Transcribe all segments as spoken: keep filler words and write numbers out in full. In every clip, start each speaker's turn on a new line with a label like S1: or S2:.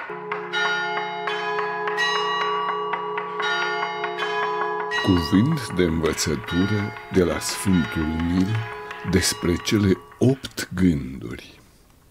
S1: Cuvânt de învățătură de la Sfântul Nil despre cele opt gânduri.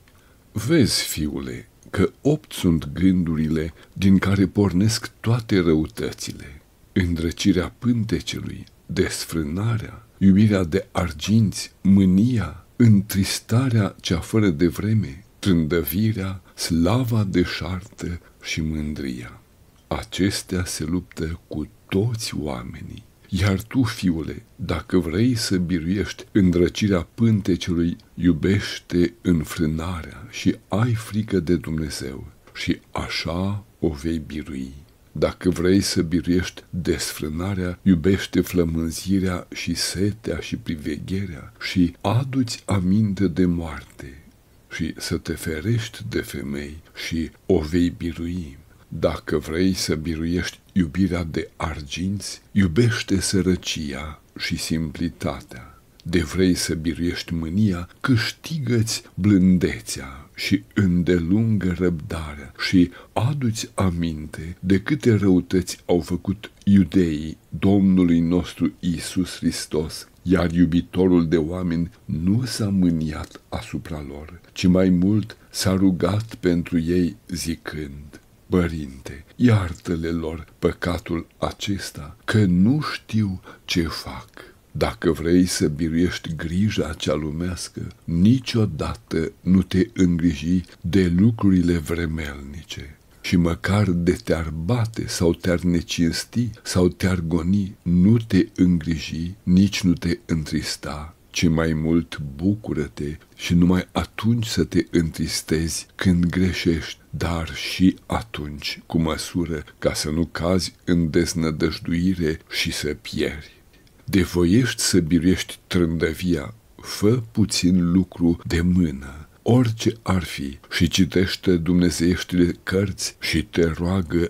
S1: Vezi, fiule, că opt sunt gândurile din care pornesc toate răutățile: îndrăcirea pântecelui, desfrânarea, iubirea de arginți, mânia, întristarea cea fără de vreme, trândăvirea, slava deșartă și mândria. Acestea se luptă cu toți oamenii. Iar tu, fiule, dacă vrei să biruiești îndrăcirea pântecelui, iubește înfrânarea și ai frică de Dumnezeu și așa o vei birui. Dacă vrei să biruiești desfrânarea, iubește flămânzirea și setea și privegherea și adu-ți aminte de moarte și să te ferești de femei și o vei birui. Dacă vrei să biruiești iubirea de arginți, iubește sărăcia și simplitatea. De vrei să biruiești mânia, câștigă-ți blândețea și îndelungă răbdarea și adu-ți aminte de câte răutăți au făcut iudeii Domnului nostru Iisus Hristos, iar iubitorul de oameni nu s-a mâniat asupra lor, ci mai mult s-a rugat pentru ei zicând: Părinte, iartă-le lor păcatul acesta, că nu știu ce fac. Dacă vrei să biruiești grija cea lumească, niciodată nu te îngriji de lucrurile vremelnice. Și măcar de te-ar bate sau te-ar necinsti sau te-ar goni, nu te îngriji, nici nu te întrista, ci mai mult bucură-te și numai atunci să te întristezi când greșești, dar și atunci cu măsură, ca să nu cazi în deznădăjduire și să pieri. De voiești să biruiești trândăvia, fă puțin lucru de mână, orice ar fi, și citește dumnezeieștile cărți și te roagă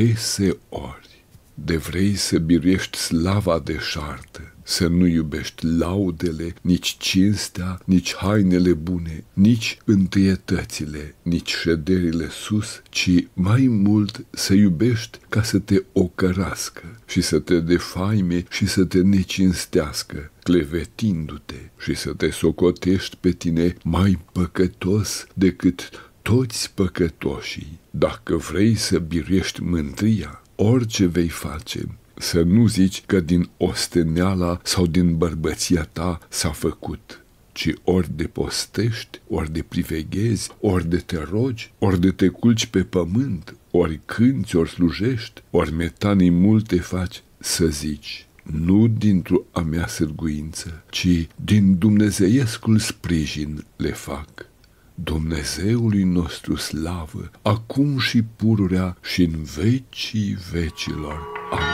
S1: deseori. De vrei să biruiești slava deșartă, să nu iubești laudele, nici cinstea, nici hainele bune, nici întâietățile, nici șederile sus, ci mai mult să iubești ca să te ocărască și să te defaime și să te necinstească, clevetindu-te, și să te socotești pe tine mai păcătos decât toți păcătoșii. Dacă vrei să biruiești mândria, orice vei face, să nu zici că din osteneala sau din bărbăția ta s-a făcut, ci ori de postești, ori de priveghezi, ori de te rogi, ori de te culci pe pământ, ori cânți, ori slujești, ori metanii multe faci, să zici: nu dintr-o a mea sârguință, ci din dumnezeiescul sprijin le fac. Dumnezeului nostru slavă, acum și pururea și în vecii vecilor. Amin.